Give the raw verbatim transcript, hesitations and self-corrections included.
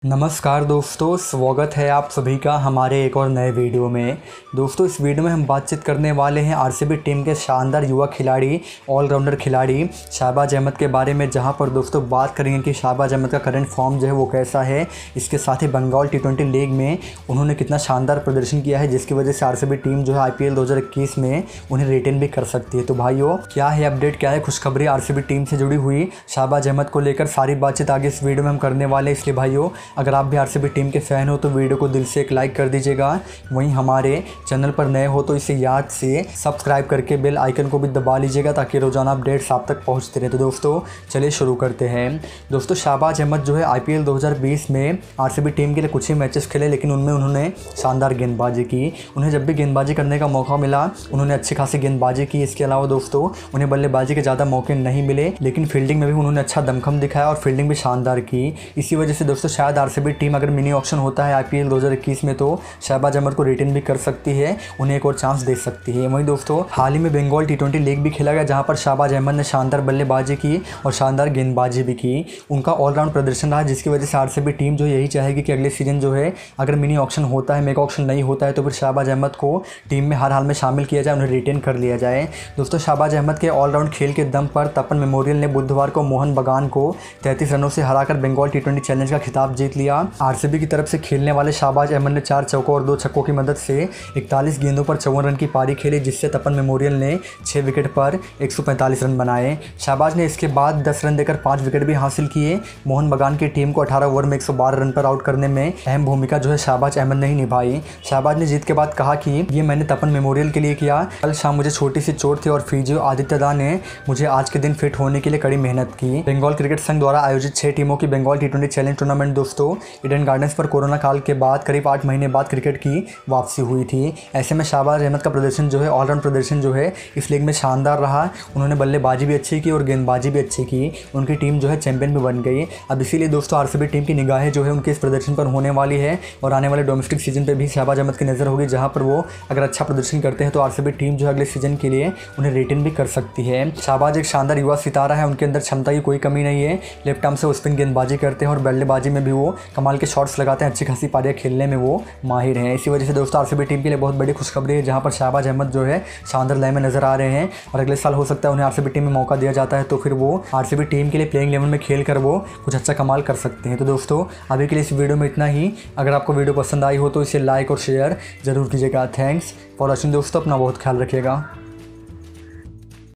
नमस्कार दोस्तों, स्वागत है आप सभी का हमारे एक और नए वीडियो में। दोस्तों, इस वीडियो में हम बातचीत करने वाले हैं आरसीबी टीम के शानदार युवा खिलाड़ी, ऑलराउंडर खिलाड़ी शहबाज अहमद के बारे में, जहां पर दोस्तों बात करेंगे कि शहबाज अहमद का करंट फॉर्म जो है वो कैसा है। इसके साथ ही बंगाल टी ट्वेंटी लीग में उन्होंने कितना शानदार प्रदर्शन किया है, जिसकी वजह से आरसीबी टीम जो है आईपीएल दो हज़ार इक्कीस में उन्हें रिटेन भी कर सकती है। तो भाइयों, क्या है अपडेट, क्या है खुशखबरी आरसीबी टीम से जुड़ी हुई शहबाज अहमद को लेकर, सारी बातचीत आगे इस वीडियो में हम करने वाले हैं। इसलिए भाइयों, अगर आप भी आरसीबी टीम के फ़ैन हो तो वीडियो को दिल से एक लाइक कर दीजिएगा। वहीं हमारे चैनल पर नए हो तो इसे याद से सब्सक्राइब करके बेल आइकन को भी दबा लीजिएगा, ताकि रोज़ाना अपडेट्स आप तक पहुंचते रहे। तो दोस्तों चलिए शुरू करते हैं। दोस्तों, शहबाज अहमद जो है आईपीएल दो हज़ार बीस में आरसीबी टीम के लिए कुछ ही मैचेस खेले, लेकिन उनमें उन्होंने शानदार गेंदबाजी की। उन्हें जब भी गेंदबाजी करने का मौका मिला उन्होंने अच्छी खासी गेंदबाजी की। इसके अलावा दोस्तों उन्हें बल्लेबाजी के ज़्यादा मौके नहीं मिले, लेकिन फील्डिंग में भी उन्होंने अच्छा दमखम दिखाया और फील्डिंग भी शानदार की। इसी वजह से दोस्तों शायद आरसीबी टीम अगर मिनी ऑक्शन होता है आईपीएल दो हज़ार इक्कीस में तो शहबाज अहमद को रिटेन भी कर सकती है, उन्हें एक और चांस दे सकती है। वहीं दोस्तों हाल ही में बंगाल टी ट्वेंटी लीग भी खेला गया, जहां पर शहबाज अहमद ने शानदार बल्लेबाजी की और शानदार गेंदबाजी भी की। उनका ऑलराउंड प्रदर्शन रहा, जिसकी वजह से आरसीबी टीम जो यही चाहेगी कि अगले सीजन जो है अगर मिनी ऑक्शन होता है, मेगा ऑक्शन नहीं होता है, तो फिर शहबाज अहमद को टीम में हर हाल में शामिल किया जाए, उन्हें रिटेन कर लिया जाए। दोस्तों, शहबाज अहमद के ऑलराउंड खेल के दम पर तपन मेमोरियल ने बुधवार को मोहन बगान को तैंतीस रनों से हराकर बंगाल टी ट्वेंटी चैलेंज का खिताब जीत लिया। आरसीबी की तरफ से खेलने वाले शहबाज अहमद ने चार चौकों और दो छक्कों की मदद से इकतालीस गेंदों पर चौवन रन की पारी खेली, जिससे तपन मेमोरियल ने छह विकेट पर एक सौ पैंतालीस रन बनाए। शहबाज ने इसके बाद दस रन देकर पाँच विकेट भी हासिल किए। मोहन बगान की टीम को अठारह ओवर में एक सौ बारह रन पर आउट करने में अहम भूमिका जो है शहबाज अहमद ने ही निभाई। शहबाज ने जीत के बाद कहा कि ये मैंने तपन मेमोरियल के लिए किया। कल शाम मुझे छोटी सी चोट थी और फिजियो आदित्य दा ने मुझे आज के दिन फिट होने के लिए कड़ी मेहनत की। बंगाल क्रिकेट संघ द्वारा आयोजित छह टीमों की Bengal T twenty challenge tournament दोस्तों ईडन गार्डन्स पर कोरोना काल के बाद करीब आठ महीने बाद क्रिकेट की वापसी हुई थी। ऐसे में शहबाज अहमद का प्रदर्शन जो है, ऑलराउंड प्रदर्शन जो है इस लीग में शानदार रहा। उन्होंने बल्लेबाजी भी अच्छी की और गेंदबाजी भी अच्छी की। उनकी टीम जो है चैंपियन भी बन गई। अब इसीलिए दोस्तों आरसीबी टीम की निगाहें जो है उनके इस प्रदर्शन पर होने वाली है, और आने वाले डोमेस्टिक सीजन पर भी शहबाज अहमद की नज़र होगी, जहाँ पर वो अगर अच्छा प्रदर्शन करते हैं तो आरसीबी टीम जो है अगले सीजन के लिए उन्हें रिटेन भी कर सकती है। शहबाज एक शानदार युवा सितारा है, उनके अंदर क्षमता की कोई कमी नहीं है। लेफ्ट आर्म से वो स्पिन गेंदबाजी करते हैं और बल्लेबाजी में भी वो कमाल के शॉट्स लगाते हैं। अच्छी खासी पारियां खेलने में वो माहिर हैं। इसी वजह से दोस्तों आरसीबी टीम के लिए बहुत बड़ी खुशखबरी है, जहां पर शहबाज अहमद जो है शानदार लय में नजर आ रहे हैं, और अगले साल हो सकता है उन्हें आरसीबी टीम में मौका दिया जाता है, तो फिर वो आरसीबी टीम के लिए प्लेइंग इलेवन में खेल कर वो कुछ अच्छा कमाल कर सकते हैं। तो दोस्तों अभी के लिए इस वीडियो में इतना ही। अगर आपको वीडियो पसंद आई हो तो इसे लाइक और शेयर जरूर कीजिएगा। थैंक्स फॉर वॉचिंग दोस्तों, अपना बहुत ख्याल रखिएगा।